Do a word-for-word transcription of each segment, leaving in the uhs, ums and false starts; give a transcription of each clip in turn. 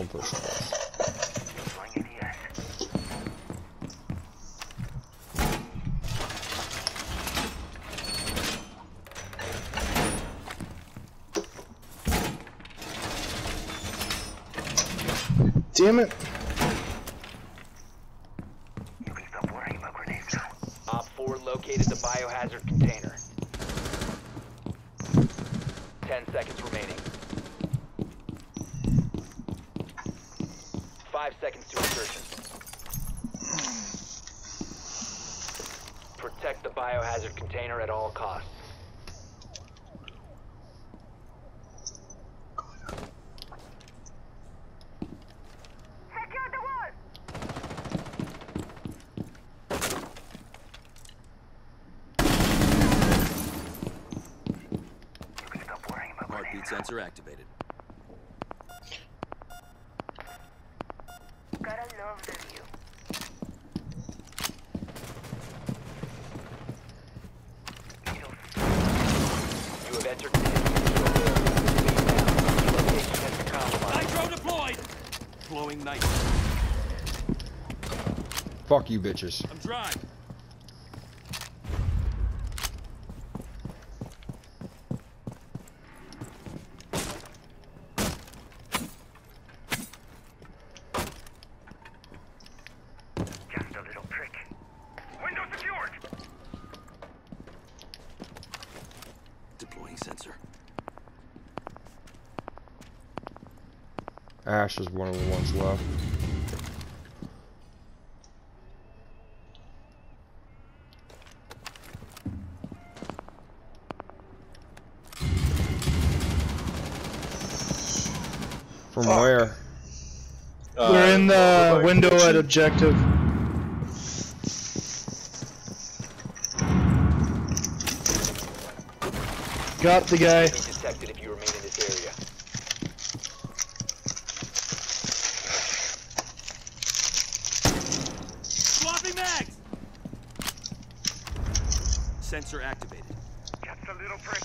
One person left. Damn it. You can stop worrying about grenades now. Op four located the biohazard container. Ten seconds remaining. Five seconds to insertion. Protect the biohazard container at all costs. Heartbeat sensor activated. Gotta love the view. You have entered the location has been compromised. Nitro deployed! Flowing night. Fuck you, bitches. I'm dry. Just a little prick. Window secured! Deploying sensor. Ash is one of the ones left. From Fuck. where? We're in the window at objective. Got the guy. Be detected if you remain in this area. Swapping mags! Sensor activated. Just a little prick.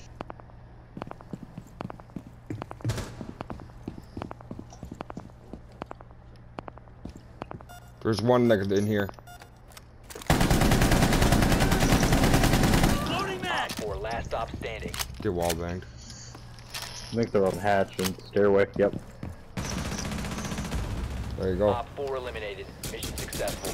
There's one next in here. Loading mag! Op four last stop standing. Get wall banged. I think they're on hatch and stairway. Yep. There you go. Op four eliminated. Mission successful.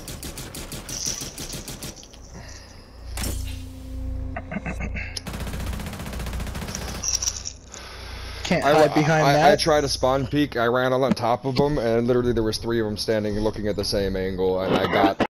Can't I, hide behind I, that. I tried to spawn peek. I ran on top of them, and literally there was three of them standing, looking at the same angle, and I got.